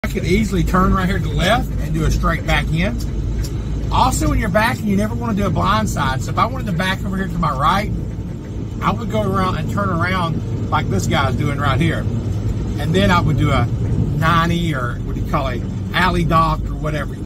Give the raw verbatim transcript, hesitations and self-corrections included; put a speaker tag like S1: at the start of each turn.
S1: I could easily turn right here to the left and do a straight back in. Also, when you're backing, you never want to do a blind side. So if I wanted to back over here to my right, I would go around and turn around like this guy's doing right here. And then I would do a ninety, or what do you call it, alley dock or whatever.